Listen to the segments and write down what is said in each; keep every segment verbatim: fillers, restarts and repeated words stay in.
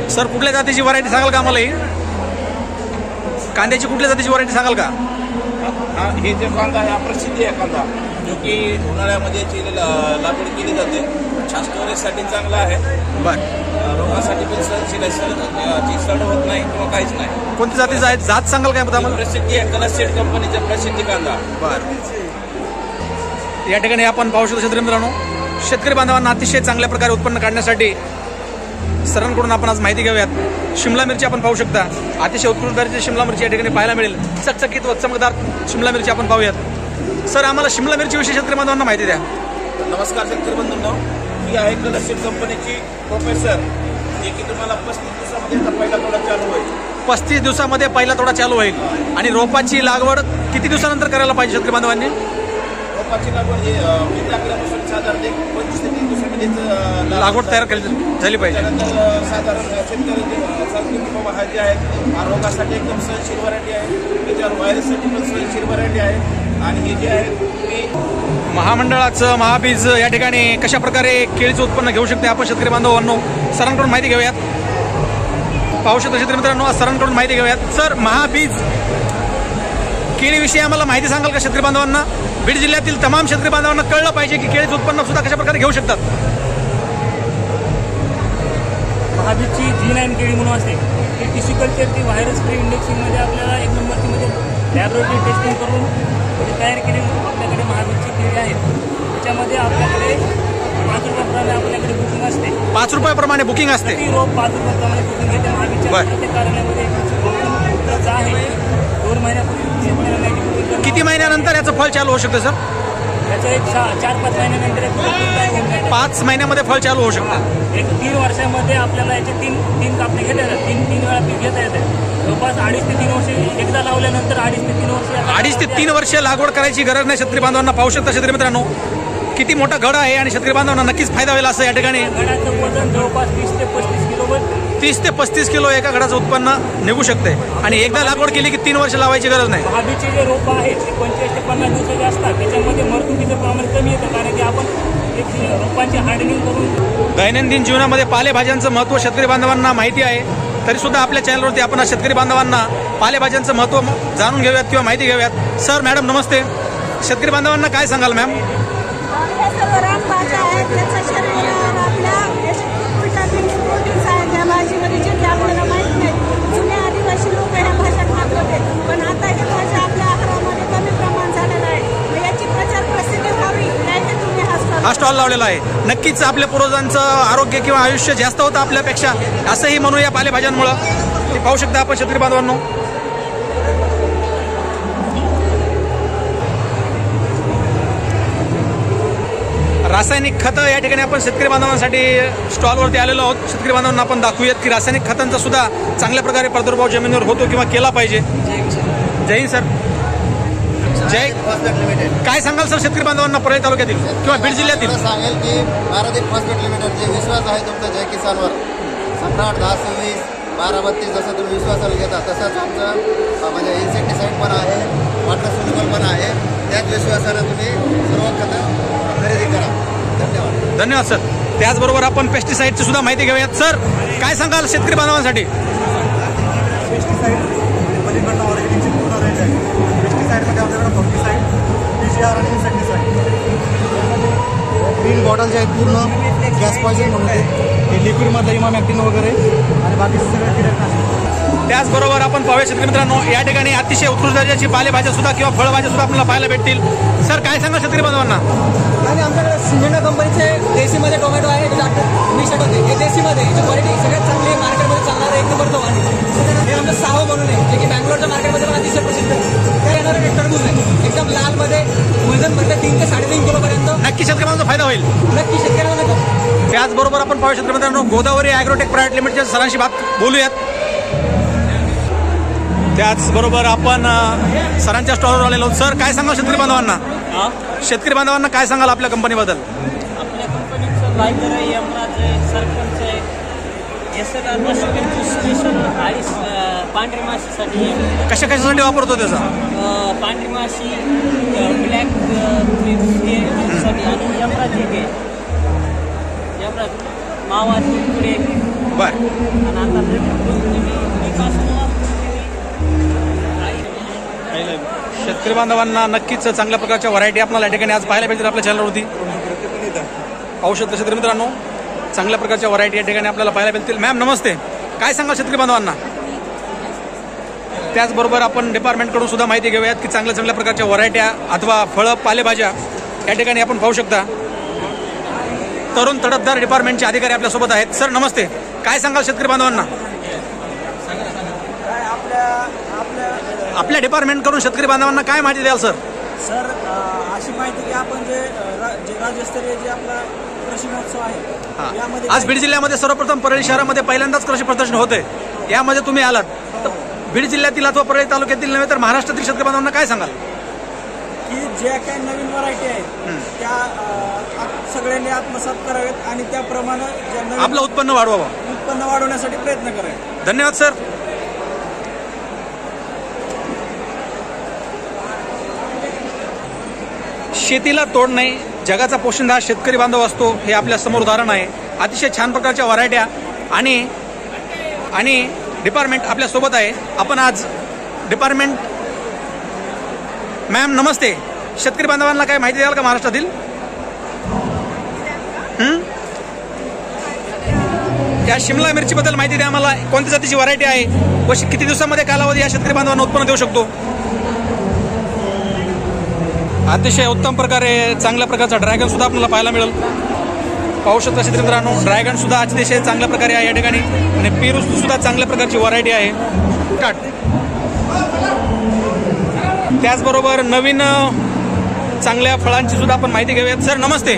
Sir कुठल्या जातीची variety सांगाल का आम्हाला? ही कांद्याची कुठल्या जातीची व्हरायटी सांगाल का? हा हे जे कांदा आहे हा प्रसिद्धी आहे कांदा, जो की उन्हाळ्यामध्ये याची लागवड केली जाते. छान स्टोरेजसाठी चांगला आहे. बरं. रोगासाठी पण सहनशील आहे, सड होत नाही किंवा काहीच नाही. कोणत्या जातीचा आहे? जात सांगाल काय आम्हाला? प्रसिद्धी आहे कलर सीड कंपनीचा प्रसिद्धी कांदा. बरं. या ठिकाणी आपण पाहू शकतो शेतकरी मित्रांनो, शेतकरी बांधवांना अतिशय चांगल्या प्रकारे उत्पन्न काढण्यासाठी सरांकडून आपण आज माहिती घेऊयात. शिमला मिरची आपण पाहू शकता, अतिशय उत्कृष्ट दर्जाची शिमला मिरची या ठिकाणी पाहायला मिळेल. चकचकीत व चमकदार शिमला मिरची आपण पाहूयात. सर आम्हाला शिमला मिरची विषयी शेतकरी बांधवांना माहिती द्या. नमस्कार शेतकरी बंधूंनो, ही आहे कलर सीड कंपनीची प्रोफेसर, जे की तुम्हाला पस्तीस दिवसामध्ये पहिला तोडा चालू होईल. पस्तीस दिवसामध्ये पहिला तोडा चालू होईल. आणि रोपाची लागवड किती दिवसानंतर करायला पाहिजे शेतकरी बांधवांनी? रोपाची लागवड ही बीज टाकल्यापासून साधारण एक पंचवीस ते तीस दिवसामध्येच लागवड तयार केली झाली पाहिजे. त्यानंतर साधारण शेतकरी बाबा हा जे आहे हा रोगासाठी एकदम सहनशील व्हरायटी आहे, त्याच्यावर व्हायरससाठी पण सहनशील व्हरायटी आहे. आणि हे जे आहे ते महामंडळाचं महाबीज या ठिकाणी कशा प्रकारे केळीचं उत्पन्न घेऊ शकते आपण शेतकरी बांधवांनो सरांकडून माहिती घेऊयात. पाहू शकतो शेतकरी मित्रांनो, सरांकडून माहिती घेऊयात. सर महाबीज केळीविषयी आम्हाला माहिती सांगाल का शेतकरी बांधवांना? बीड जिल्ह्यातील तमाम शेतकरी बांधवांना कळलं पाहिजे की केळीचं उत्पन्न सुद्धा कशा प्रकारे घेऊ शकतात. महाबीजची जी नाईन केळी म्हणून असते ती टिश्यू कल्चरची व्हायरस फ्री इंडेक्सिंगमध्ये आपल्याला एक नंबरची म्हणजे लॅबोरेटरी टेस्टिंग करून तयार केली आपल्याकडे महाबीजची केळी आहेत. त्याच्यामध्ये आपल्याकडे पाच रुपयाप्रमाणे आपल्याकडे बुकिंग असते. पाच रुपयाप्रमाणे बुकिंग असते. रोप पाच रुपयाप्रमाणे बुकिंग घेते. महाबीजच्या कार्यालयामध्ये आहे दोन महिन्यापूर्वी. किती महिन्यानंतर याचं फळ चालू होऊ शकतं सर? त्याचं एक चार पाच महिन्यानंतर पाच महिन्यामध्ये फळ चालू होऊ शकतं. एक तीन वर्षामध्ये आपल्याला याचे तीन तीन कापणे घेता येतात. तीन तीन वेळा पीक घेता येतात. जवळपास अडीच ते तीन वर्ष एकदा लावल्यानंतर अडीच ते तीन वर्ष अडीच ते तीन वर्ष लागवड करायची गरज नाही. शेतकरी बांधवांना पाहू शकता शेतकरी मित्रांनो किती मोठा घड आहे आणि शेतकरी बांधवांना नक्कीच फायदा होईल असं या ठिकाणी. घडाचं वजन जवळपास तीस ते पस्तीस किलो तीस ते पस्तीस किलो एका घडाचं उत्पन्न निघू शकते. आणि एकदा लागवड केली की तीन वर्ष लावायची गरज नाही. महाबीजचे जे रोप आहेत ते पंचेचाळीस ते पन्नास दिवसाचे असतात. त्याच्यामध्ये मरतुकीचं प्रमाण कमी येतं, कारण की आपण रोपांची हार्डनिंग करून दैनंदिन जीवनामध्ये पालेभाज्यांचं महत्त्व शेतकरी बांधवांना माहिती आहे. तरी सुद्धा आपल्या चॅनलवरती आपण शेतकरी बांधवांना पालेभाज्यांचं महत्त्व जाणून घेऊयात किंवा माहिती घेऊयात. सर मॅडम नमस्ते. शेतकरी बांधवांना काय सांगाल मॅम? हे सर्व रानभाज्या आहेत, त्याचा शरीरावर आपल्या विटामिन्स प्रोटीन्स आहेत या भाजीमध्ये, जे की आपल्याला माहीत नाही. जुन्या आदिवासी लोक ह्या भाज्या खात होते, पण आता ह्या भाज्या आपल्या आहारामध्ये कमी प्रमाण झालेलं आहे. मग याची प्रचार प्रसिद्धी व्हावी यासाठी तुम्ही हा स्टॉल हा स्टॉल लावलेला आहे. नक्कीच आपल्या पूर्वजांचं आरोग्य किंवा आयुष्य जास्त होतं आपल्यापेक्षा असंही म्हणू या पालेभाज्यांमुळं. ते पाहू शकता आपण शेतकरी बांधवांनो. रासायनिक खतं या ठिकाणी आपण शेतकरी बांधवांसाठी स्टॉलवरती आलेलो आहोत. शेतकरी बांधवांना आपण दाखवूयात की रासायनिक खतांचा सुद्धा चांगल्या प्रकारे प्रादुर्भाव जमिनीवर होतो किंवा केला पाहिजे. जय हिंद सर. जय. काय सांगाल सर शेतकरी बांधवांना परळी तालुक्यातील किंवा बीड जिल्ह्यातील? सांगेल की पारादीप फॉस्फेट लिमिटेड जे विश्वास आहे तुमचा जय किसानवर सम्राट दहा सव्वीस बारा बत्तीस जसं तुम्ही विश्वासाला घेता तसंच आमचं म्हणजे इन्सेक्टिसाईड पण आहे, वॉटर सोल्युबल पण आहे. त्याच विश्वासानं तुम्ही सर्व खतं खरेदी करा. धन्यवाद. धन्यवाद सर. त्याचबरोबर आपण पेस्टिसाईडची सुद्धा माहिती घेऊयात. सर काय सांगाल शेतकरी बांधवांसाठी? पेस्टिसाईड पलीकडनं ऑर्गॅनिकची पूर्ण रेंज आहे. पेस्टिसाईडमध्ये आपल्याकडे फंगिसाईड, पीसीआर आणि इन्सेक्टिसाईड. ग्रीन बॉटल जे आहेत पूर्ण गॅस पॉइझन म्हणून हे लिक्विडमधलं इमामॅक्टिन वगैरे आणि बाकी सगळं कीटकनाशक. त्याचबरोबर आपण पाहूया शेतकरी मित्रांनो या ठिकाणी अतिशय उत्कृष्ट दर्जाची पालेभाज्या सुद्धा किंवा फळभाज्या सुद्धा आपल्याला पाहायला भेटतील. सर काय सांगा शेतकरी बांधवांना? आणि आमच्याकडे सिंजेंडा कंपनीचे देशीमध्ये टोमॅटो आहे, मिक्सड होते. हे देशीमध्ये याची क्वालिटी सगळ्यात चांगली आहे, मार्केटमध्ये चालणारं एक नंबरचं वाण. हे आमचं साहो म्हणून आहे, जे की बँगलोरच्या मार्केटमध्ये पण अतिशय प्रसिद्ध आहे. त्या येणारं एक टरबूज आहे एकदम लालमध्ये, वजन फक्त तीन ते साडेतीन किलोपर्यंत. नक्की शेतकऱ्यांचा फायदा होईल. नक्की शेतकऱ्यांना. त्याचबरोबर आपण पाहू शेतकरी मित्रांनो गोदावरी ॲग्रोटेक प्रायव्हेट लिमिटेडच्या सरांशी बात बोलूयात. त्याचबरोबर आपण सरांच्या स्टॉलवर आलेलो आहोत. सर काय सांगाल शेतकरी बांधवांना? शेतकरी बांधवांना काय सांगाल आपल्या कंपनीबद्दल? आपल्या कंपनीचं लायकर आहे, यमराज आहे, सरपंच आहे. S L R special ice पांढरी माशीसाठी. कशा कशासाठी वापरतो त्याचा? पांढरी माशी, ब्लॅक साठी आणि यमराज एक आहे. यमराज मावा तुकडे बर आणि आता शेतकरी बांधवांना नक्कीच चांगल्या प्रकारच्या व्हरायटी आपल्याला या ठिकाणी आज पाहायला भेटतील आपल्या चॅनलवरती. पाहू शकता शेतकरी मित्रांनो, चांगल्या प्रकारच्या व्हरायटी या ठिकाणी आपल्याला पाहायला भेटतील. मॅम नमस्ते, काय सांगाल शेतकरी बांधवांना? त्याचबरोबर आपण डिपार्टमेंटकडून सुद्धा माहिती घेऊयात की चांगल्या चांगल्या प्रकारच्या व्हरायट्या अथवा फळं पालेभाज्या या ठिकाणी आपण पाहू शकता. तरुण तडफदार डिपार्टमेंटचे अधिकारी आपल्यासोबत आहेत. सर नमस्ते, काय सांगाल शेतकरी बांधवांना? आपल्या डिपार्टमेंटकडून शेतकरी बांधवांना काय माहिती द्याल सर? सर अशी माहिती की आपण जे जे राज्यस्तरीय जे आपला कृषी महोत्सव आहे यामध्ये आज बीड जिल्ह्यामध्ये सर्वप्रथम परळी शहरामध्ये पहिल्यांदाच कृषी प्रदर्शन होते, यामध्ये तुम्ही आलात. तर बीड जिल्ह्यातील अथवा परळी तालुक्यातील नव्हे तर महाराष्ट्रातील शेतकरी बांधवांना काय सांगाल? की ज्या काही नवीन व्हरायटी आहेत त्या सगळ्यांनी आत्मसात करावेत आणि त्याप्रमाणे ज्या नवीन आपलं उत्पन्न वाढवावं, उत्पन्न वाढवण्यासाठी प्रयत्न करावे. धन्यवाद सर. शेतीला तोड नाही, जगाचा पोशिंदा शेतकरी बांधव असतो, हे आपल्या समोर उदाहरण आहे. अतिशय छान प्रकारच्या व्हरायट्या आणि आणि डिपार्टमेंट आपल्या सोबत आहे. आपण आज डिपार्टमेंट मॅम नमस्ते, शेतकरी बांधवांना काय माहिती द्याल का महाराष्ट्रातील? या शिमला मिरचीबद्दल माहिती द्या आम्हाला. कोणत्या जातीची व्हरायटी आहे व किती दिवसामध्ये कालावधी या शेतकरी बांधवांना उत्पन्न देऊ शकतो? अतिशय उत्तम प्रकारे चांगल्या प्रकारचा ड्रॅगन सुद्धा आपल्याला पाहायला मिळेल. पाहू शकता शेतकरी मित्रांनो, ड्रॅगन सुद्धा अतिशय चांगल्या प्रकारे आहे या ठिकाणी आणि पेरूस सुद्धा चांगल्या प्रकारची व्हरायटी आहे. काट त्याचबरोबर नवीन चांगल्या फळांची सुद्धा आपण माहिती घेऊयात. सर नमस्ते.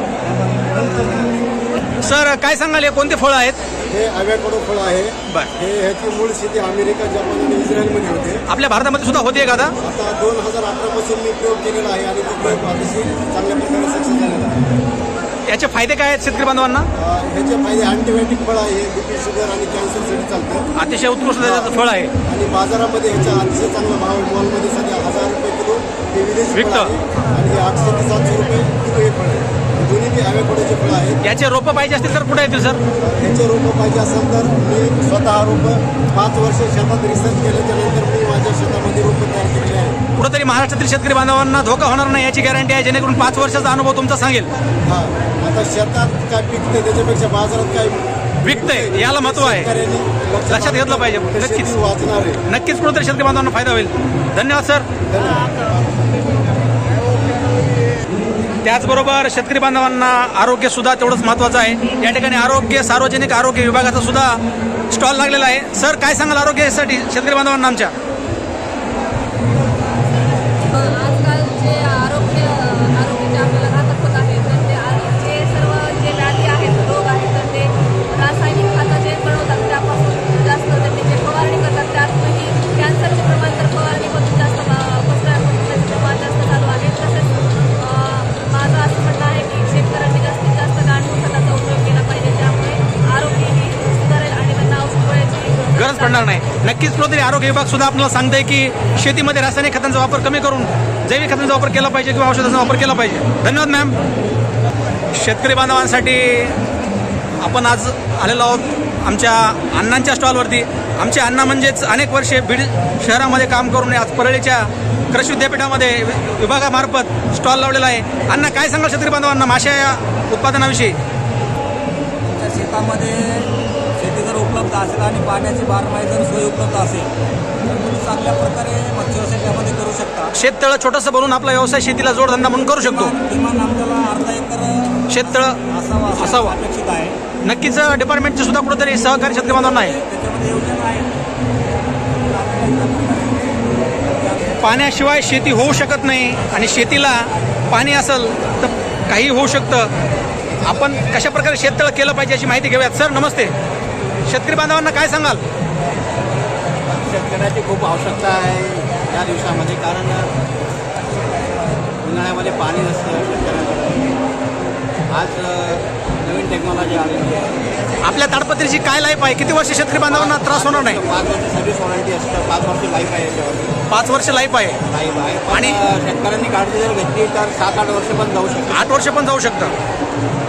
सर काय सांगाल, हे कोणते फळ आहेत? हे अव्याकडो फळ आहे. बर, हे ह्याची मूळ शेती अमेरिका, जपान आणि इस्रायलमध्ये होते. आपल्या भारतामध्ये सुद्धा होते का? आता आता दोन हजार अठरा पासून मी प्रयोग केलेला आहे आणि तो प्रयोग अतिशय चांगल्या प्रकारे सक्सेस झालेला आहे. याचे फायदे काय आहेत शेतकरी बांधवांना? ह्याचे फायदे अँटीबायोटिक फळ आहे, बीपी शुगर आणि कॅन्सरसाठी चालतं. अतिशय उत्कृष्ट दर्जाचं फळ आहे आणि बाजारामध्ये ह्याचा अतिशय चांगला भाव आहे. मॉलमध्ये सध्या हजार रुपये किलो हे विदेशी फळ विकतं. आहे आणि हे आठशे ते सातशे रुपये किलो हे फळ आहे. दोन्ही बी अव्याकडोचे फळ आहेत. याचे रोपं पाहिजे असतील तर कुठे येतील सर? ह्याचे रोपं पाहिजे असेल तर मी स्वतः रोपं पाच वर्ष शेतात रिसर्च केल्याच्या नंतर मी माझ्या शेतामध्ये रोपं तयार केलेले आहे. कुठेतरी महाराष्ट्रातील शेतकरी बांधवांना धोका होणार नाही याची गॅरंटी आहे, जेणेकरून पाच वर्षाचा अनुभव तुमचा सांगेल. हा, आता शेतात काय पिकते त्याच्यापेक्षा बाजारात काय विकतंय याला महत्व आहे, शेतकऱ्यांनी लक्षात घेतलं पाहिजे. नक्कीच शेती वाचणार आहे. नक्कीच कुठेतरी शेतकरी बांधवांना फायदा होईल. धन्यवाद सर. त्याचबरोबर शेतकरी बांधवांना आरोग्य सुद्धा तेवढंच महत्वाचं आहे. या ठिकाणी आरोग्य सार्वजनिक आरोग्य विभागाचा सुद्धा स्टॉल लागलेला आहे. सर काय सांगाल आरोग्यासाठी शेतकरी बांधवांना आमच्या? आजकाल जे आरोग्य आरोग्याचे आपल्याला घातक होत आहे, तर ते जे सर्व जे व्याधी आहेत, रोग आहेत, तर ते रासायनिक खतं जे बनवतात त्यापासून जास्त त्यांनी जे फवारणी करतात त्यातूनही कॅन्सरचे प्रमाण तर फवारणीपासून जास्त पसरण्याचं प्रमाण जास्त चालू आहे. तसेच माझं असं म्हणणं आहे की शेतकऱ्यांनी जास्तीत जास्त गांडूळ खताचा उपयोग केला पाहिजे, त्यामुळे आरोग्यही सुधारेल आणि त्यांना औषध गोळ्याची गरज पडणार नाही. नक्कीच कुठेतरी आरोग्य विभाग सुद्धा आपल्याला सांगतंय की शेतीमध्ये रासायनिक खतांचा वापर कमी करून जैविक खतांचा वापर केला पाहिजे किंवा औषधांचा वापर केला पाहिजे. धन्यवाद मॅम. शेतकरी बांधवांसाठी आपण आज आलेलो आहोत आमच्या अण्णांच्या स्टॉलवरती. आमचे अण्णा म्हणजेच अनेक वर्षे बीड शहरामध्ये काम करून आज परळीच्या कृषी विद्यापीठामध्ये विभागामार्फत स्टॉल लावलेला आहे. अण्णा काय सांगाल शेतकरी बांधवांना माशा या उत्पादनाविषयी? तुमच्या शेतामध्ये शेती जर उपलब्ध असेल आणि पाण्याची बारमाही जर सोय उपलब्ध असेल तर तुम्ही चांगल्या प्रकारे मत्स्य व्यवसाय त्यामध्ये करू शकता. शेततळं छोटंसं बनवून आपला व्यवसाय शेतीला जोडधंदा म्हणून करू शकतो. किमान आपल्याला अर्धा एकर शेततळं असावा असावं अपेक्षित आहे. नक्कीच डिपार्टमेंटचे सुद्धा कुठेतरी सहकारी शेतकरी बांधवांना आहे. त्याच्यामध्ये योजना आहे. पाण्याशिवाय शेती होऊ शकत नाही आणि शेतीला पाणी असेल तर काही होऊ शकतं. आपण कशा प्रकारे शेततळं केलं पाहिजे याची माहिती घेऊयात. सर नमस्ते, शेतकरी बांधवांना काय सांगाल? शेतकऱ्याची खूप आवश्यकता आहे या दिवसामध्ये, कारण उन्हाळ्यामध्ये पाणी नसतं शेतकऱ्यांकडे. आज नवीन टेक्नॉलॉजी आलेली आहे. आपल्या ताडपत्रीची काय लाईफ आहे? किती वर्ष शेतकरी बांधवांना त्रास होणार नाही? पाच वर्ष सर्व्हिस वॉरंटी असतं, पाच वर्ष लाईफ आहे याच्यावर. पाच वर्ष लाईफ आहे. लाईफ आहे आणि शेतकऱ्यांनी काळजी जर घेतली तर सात आठ वर्ष पण जाऊ शकतात. आठ वर्ष पण जाऊ शकतं.